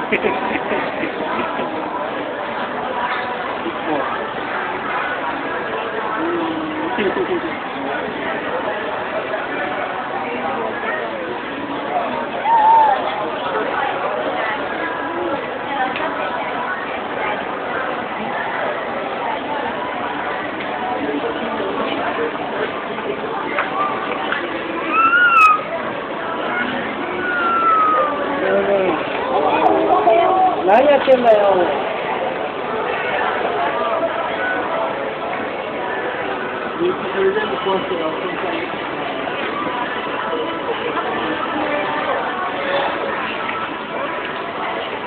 何やってんだよ。 You can do it in the course of